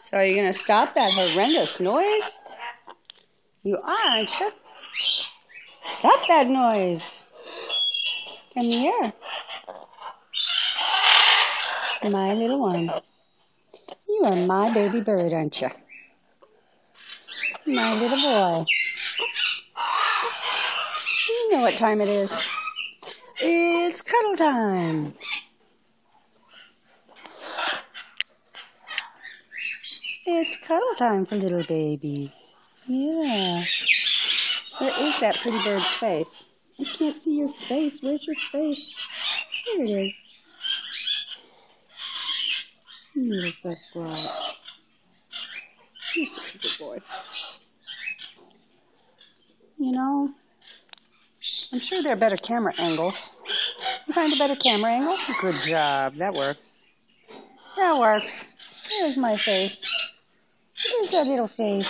So are you going to stop that horrendous noise? You are, aren't you? Stop that noise. Come here. My little one. You are my baby bird, aren't you? My little boy. You know what time it is. It's cuddle time. It's cuddle time for little babies. Yeah. Where is that pretty bird's face? I can't see your face. Where's your face? There it is. Little Sasquatch. You're such a good boy. You know, I'm sure there are better camera angles. You find a better camera angle? Good job. That works. That works. There's my face. There's that little face.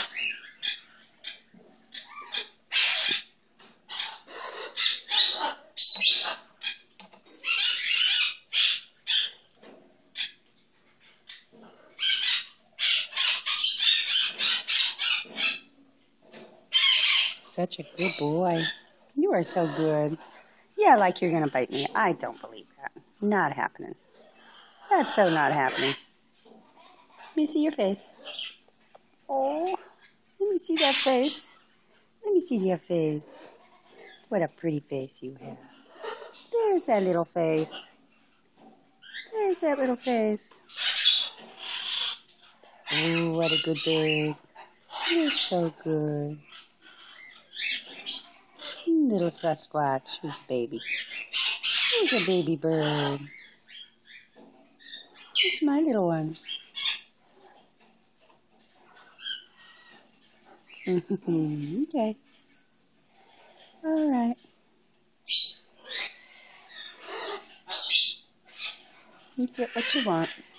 Such a good boy. You are so good. Yeah, like you're going to bite me. I don't believe that. Not happening. That's so not happening. Let me see your face. Oh, let me see that face. Let me see your face. What a pretty face you have. There's that little face. There's that little face. Oh, what a good bird. You're so good. Little Sasquatch, who's a baby. Who's a baby bird? It's my little one. Okay. All right. You get what you want.